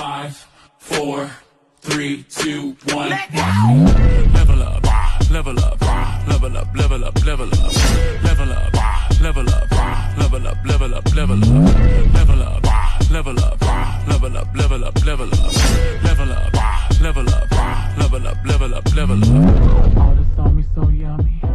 5, 4, 3, 2, 1. Level up, level up, level up, level up, level up, level up, level up, level up, level up, level up, level up, level up, level up, level up, level up, level up, level up, level up, level up, level up. All this on me so yummy.